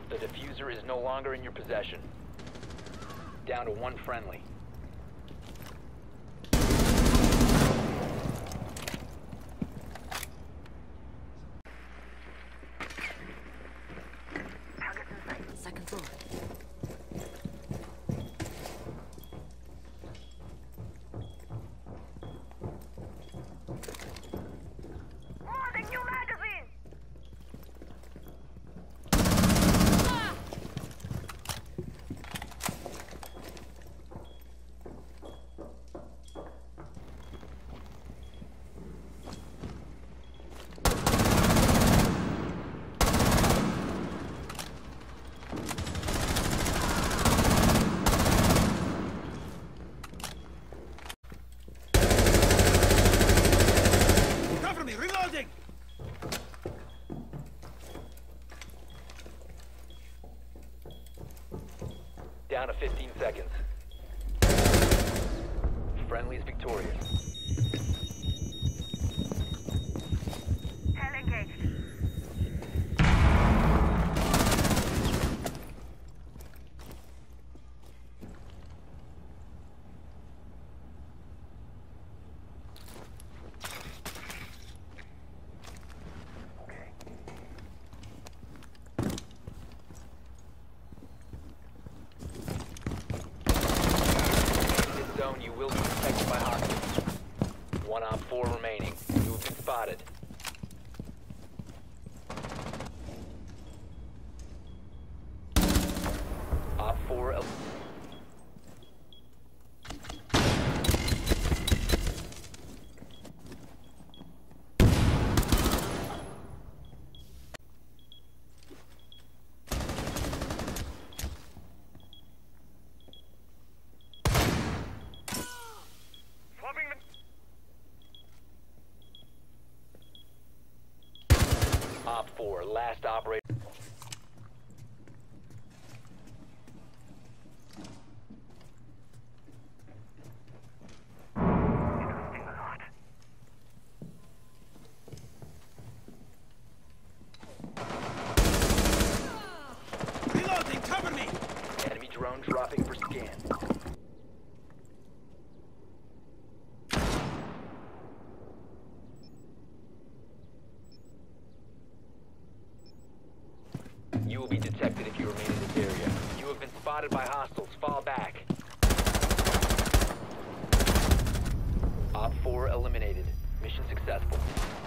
The diffuser is no longer in your possession. Down to one friendly. Second floor. Loading new magazine! Cover me! Reloading! Down to 15 seconds. Friendly's victorious. Hell engaged. Zone, you will be detected by hostiles. One op 4 remaining. You have been spotted. Op 4 Swapping the... Op 4, last operator. Interesting a lot. Reloading! Cover me! Enemy drone dropping for scan. You will be detected if you remain in this area. You have been spotted by hostiles. Fall back. Op 4 eliminated. Mission successful.